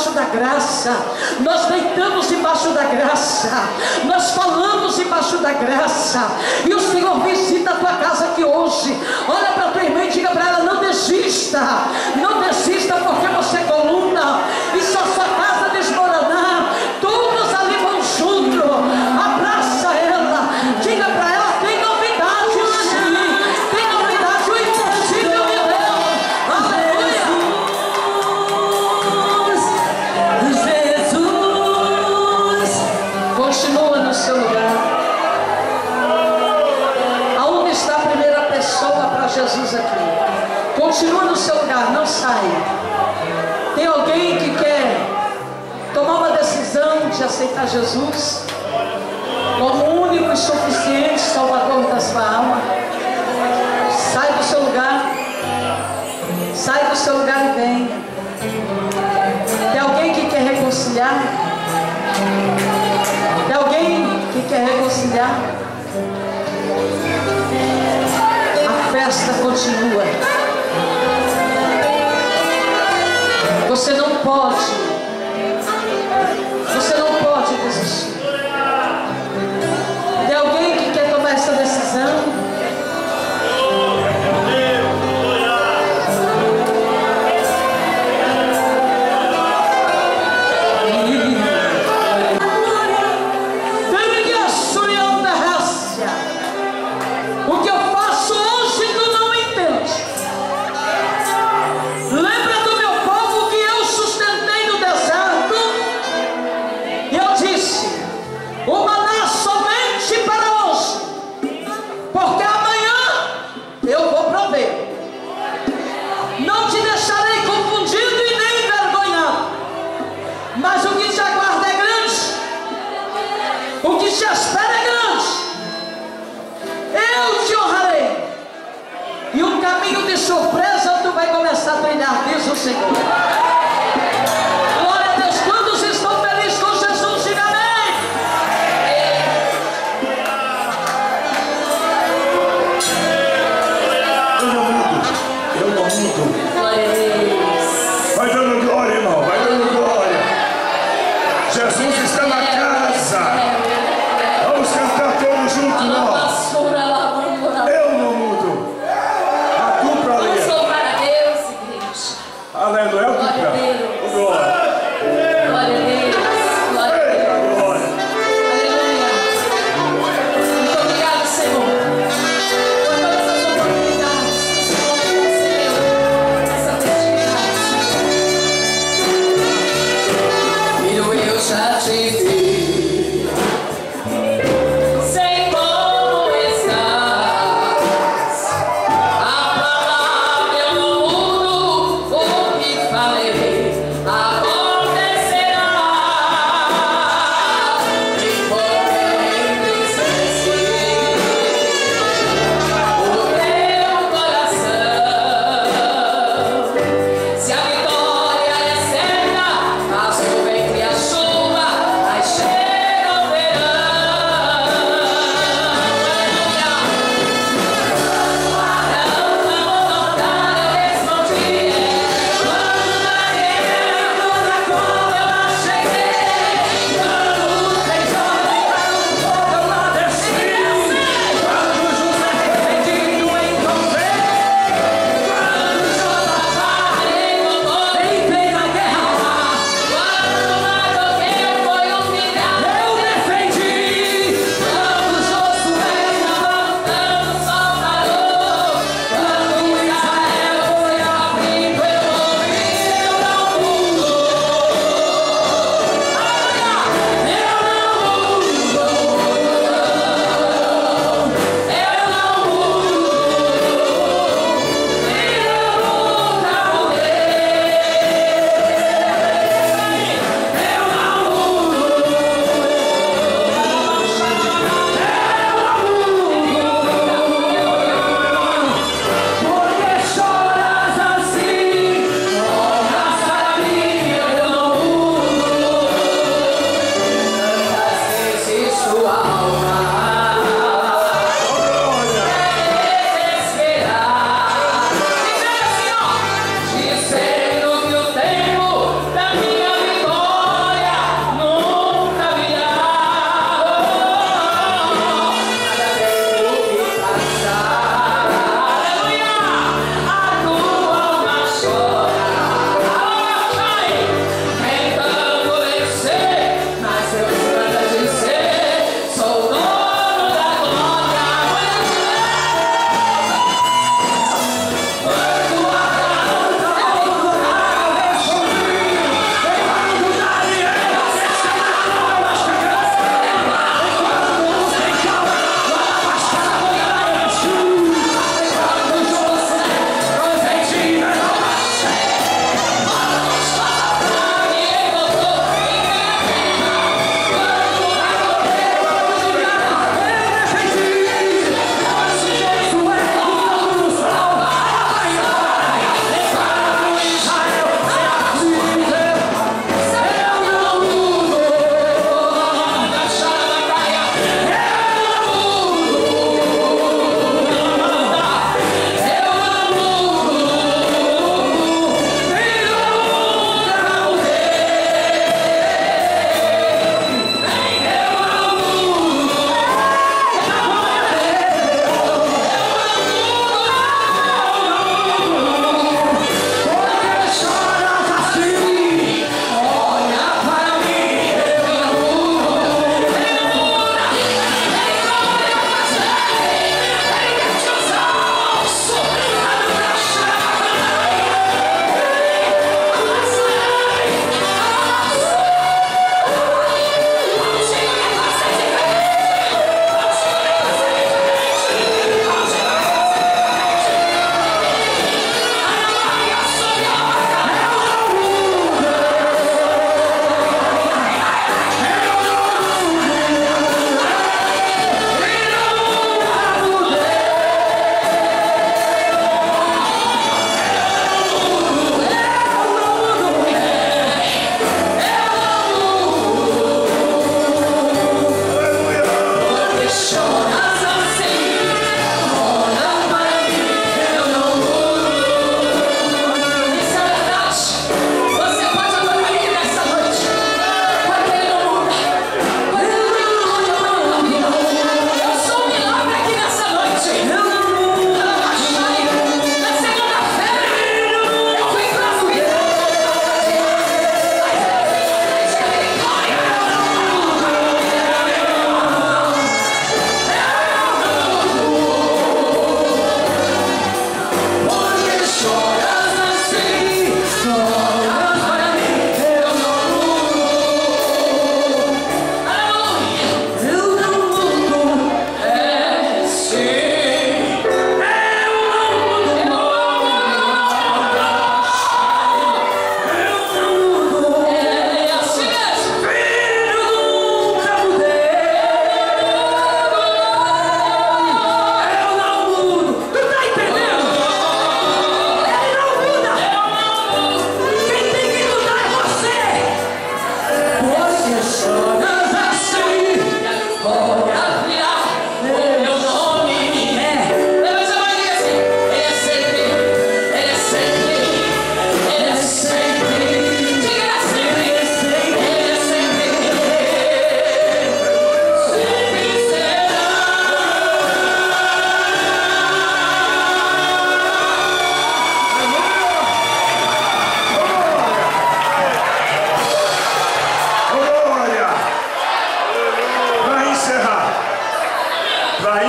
debaixo da graça, nós deitamos debaixo da graça, nós falamos debaixo da graça, e o Senhor visita a tua casa aqui hoje. Olha para a tua irmã e diga para ela: não desista, não desista, porque você é coluna, e se a sua casa desmoronar, todos ali vão junto. Abraça ela, diga para ela: tem novidade sim, tem novidade, o impossível de Deus. Aleluia. Jesus, continua no seu lugar. Aonde está a primeira pessoa para Jesus aqui? Continua no seu lugar, não saia. Tem alguém que quer tomar uma decisão de aceitar Jesus como o único e suficiente Salvador da sua alma? Sai do seu lugar. Sai do seu lugar e vem. Tem alguém que quer reconciliar? Tem alguém que quer reconciliar? A festa continua. Você não pode desistir. Tem alguém que quer tomar essa decisão? O que eu faço hoje tu não entende. Lembra do meu povo que eu sustentei no deserto? E eu disse: o maná somente para hoje, porque amanhã eu vou prover. Não te deixarei confundido e nem envergonhado, mas o que te aguarda é grande, o que te espera é grande. Eu te honrarei, e um caminho de surpresa tu vai começar a trilhar, diz o Senhor. Glória a Deus. Quantos estão felizes com Jesus? Diga amém. Eu não mudo. Vai dando glória, irmão, vai dando glória. Jesus está na casa. Vamos cantar todos juntos, irmão. Eu não mudo. A dupla ali. Aleluia.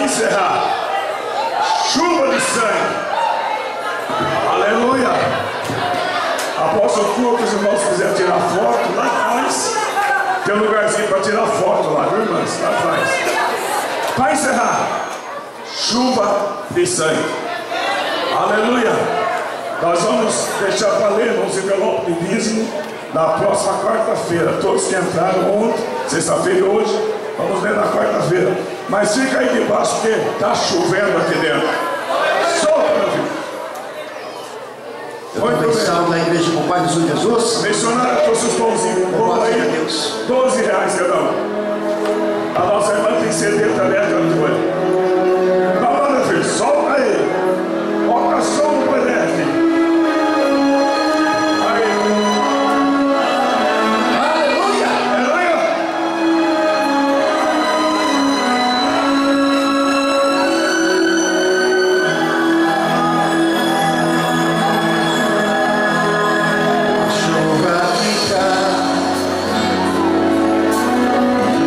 encerrar, chuva de sangue. Aleluia. Após o culto, os irmãos quiserem tirar foto, lá atrás tem um lugarzinho para tirar foto lá, viu, irmãs? Lá atrás. Para encerrar, chuva de sangue. Aleluia. Nós vamos deixar para ler nos envelopes de dízimo na próxima quarta-feira. Todos que entraram ontem, sexta-feira e hoje, vamos ler na quarta-feira. Mas fica aí debaixo porque está chovendo aqui dentro. Solta, meu filho. Muito bem. Salve da igreja com o Pai do Jesus. Missionária trouxe os pãozinhos. Vamos aí. R$12 cada um. A nossa irmã tem CD também, Antônio. Vamos lá, meu filho. Solta aí. Bota som no PDF. Aí. Aleluia. Aleluia. Chuva fica,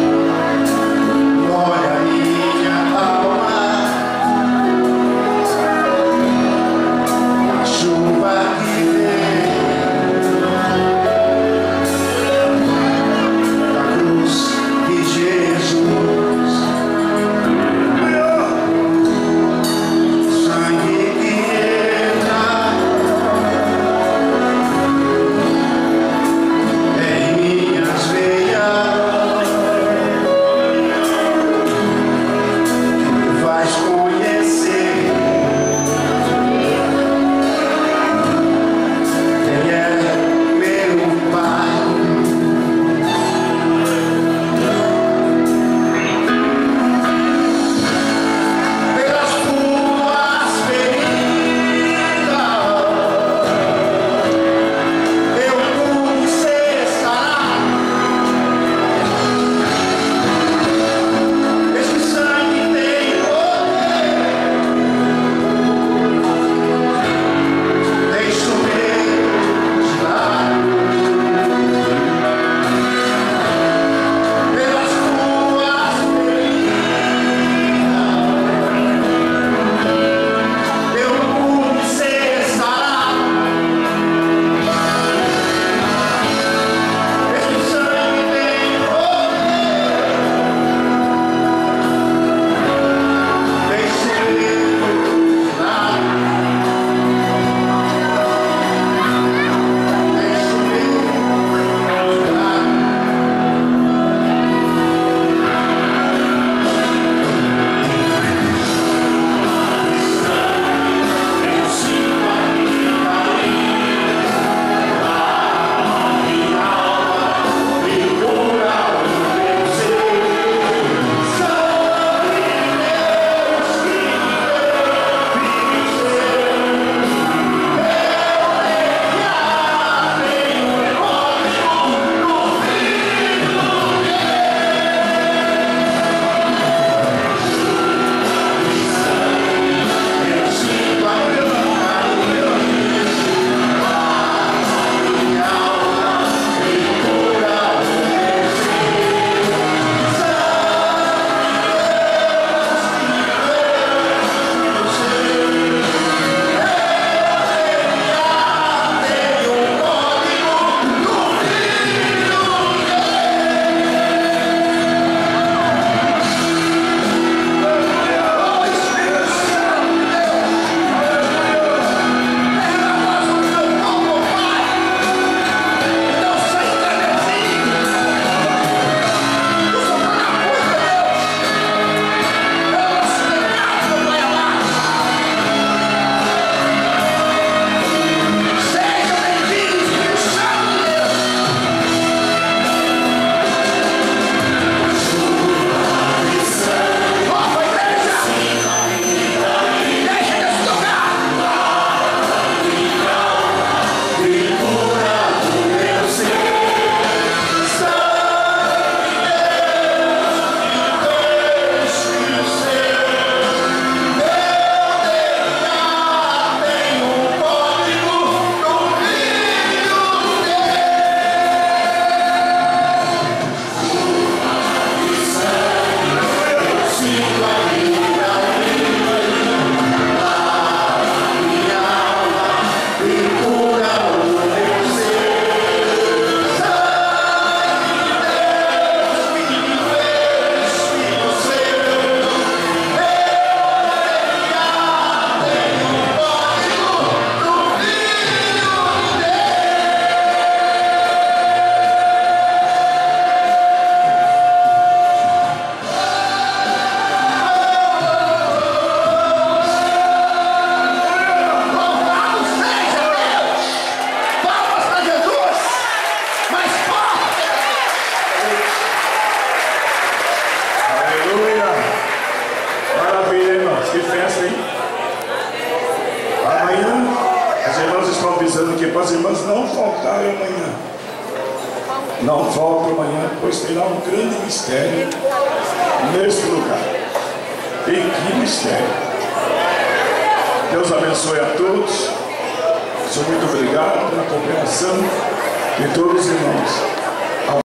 pois terá um grande mistério neste lugar. E que mistério! Deus abençoe a todos. Senhor, muito obrigado pela cooperação de todos os irmãos.